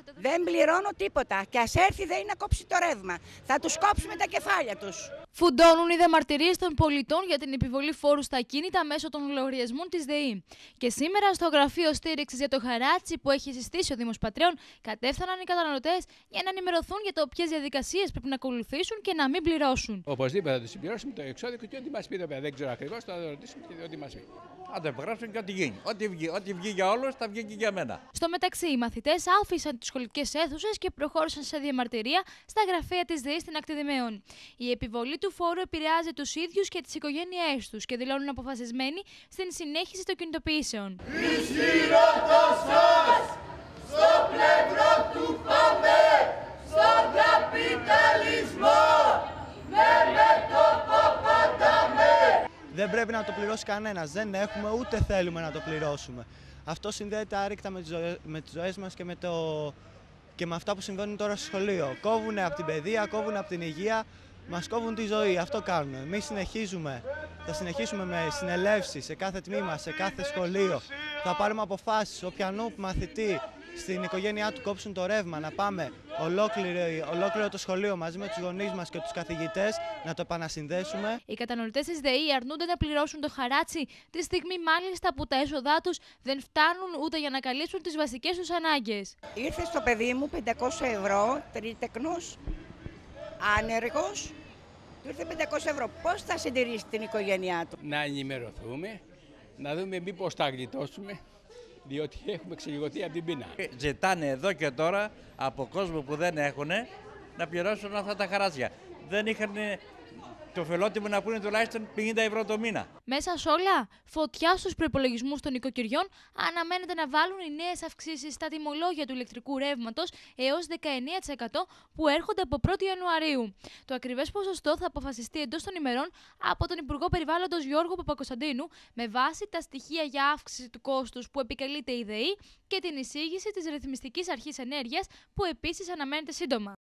Δεν πληρώνω τίποτα. Και ας έρθει ΔΕΗ να κόψει το ρεύμα. Θα τους κόψουμε τα κεφάλια τους. Φουντώνουν οι διαμαρτυρίες των πολιτών για την επιβολή φόρου στα ακίνητα μέσω των λογαριασμών της ΔΕΗ. Και σήμερα στο γραφείο στήριξης για το χαράτσι που έχει συστήσει ο Δήμος Πατρέων, κατέφθαναν οι καταναλωτές για να ενημερωθούν για το ποιες διαδικασίες πρέπει να ακολουθήσουν και να μην πληρώσουν. Οπωσδήποτε θα το συμπληρώσουμε το εξώδικο και ό,τι μας πει εδώ πέρα. Δεν ξέρω ακριβώς, θα το ρωτήσουμε και ό,τι μας πει. Αν το υπογράψουν και ό,τι γίνει. Ό,τι βγει για όλους θα βγει και για μένα. Στο μεταξύ, οι μαθητές άφησαν τις σχολικές αίθουσες και προχώρησαν σε διαμαρτυρία στα γραφεία της ΔΕΗ στην Ακτιδημαίων. Η επιβολή του φόρου επηρεάζει τους ίδιους και τις οικογένειές τους και δηλώνουν αποφασισμένοι στην συνέχιση των κινητοποιήσεων. Ισχυρό το σας, στο πλευρό του πάμε, στον καπιταλισμό, με μέτωπο πατάμε. Δεν πρέπει να το πληρώσει κανένας, δεν έχουμε ούτε θέλουμε να το πληρώσουμε. Αυτό συνδέεται άρρηκτα με τις ζωές μας και με αυτά που συμβαίνουν τώρα στο σχολείο. Κόβουν από την παιδεία, κόβουν από την υγεία, μας κόβουν τη ζωή, αυτό κάνουν. Εμείς θα συνεχίσουμε με συνελεύσεις σε κάθε τμήμα, σε κάθε σχολείο. Θα πάρουμε αποφάσεις, όποιανού μαθητή στην οικογένειά του κόψουν το ρεύμα, να πάμε ολόκληρο το σχολείο μαζί με τους γονείς μας και τους καθηγητές να το επανασυνδέσουμε. Οι καταναλωτές της ΔΕΗ αρνούνται να πληρώσουν το χαράτσι, τη στιγμή μάλιστα που τα έσοδά τους δεν φτάνουν ούτε για να καλύψουν τις βασικές τους ανάγκες. Ήρθε στο παιδί μου 500 ευρώ, τρίτεκνος, άνεργος, του ήρθε 500 ευρώ. Πώς θα συντηρήσει την οικογένειά του? Να ενημερωθούμε, να δούμε μήπως τα γλιτώσουμε, διότι έχουμε ξελιγωθεί από την πείνα. Ζητάνε εδώ και τώρα από κόσμο που δεν έχουν να πληρώσουν αυτά τα χαράτσια. Δεν είχαν το φιλότιμο να πούνε τουλάχιστον 50 ευρώ το μήνα. Μέσα σε όλα, φωτιά στους προϋπολογισμούς των οικοκυριών αναμένεται να βάλουν οι νέες αυξήσεις στα τιμολόγια του ηλεκτρικού ρεύματος έως 19% που έρχονται από 1η Ιανουαρίου. Το ακριβές ποσοστό θα αποφασιστεί εντός των ημερών από τον Υπουργό Περιβάλλοντος Γιώργο Παπακοσταντίνου με βάση τα στοιχεία για αύξηση του κόστους που επικαλείται η ΔΕΗ και την εισήγηση της Ρυθμιστικής Αρχής Ενέργειας που επίσης αναμένεται σύντομα.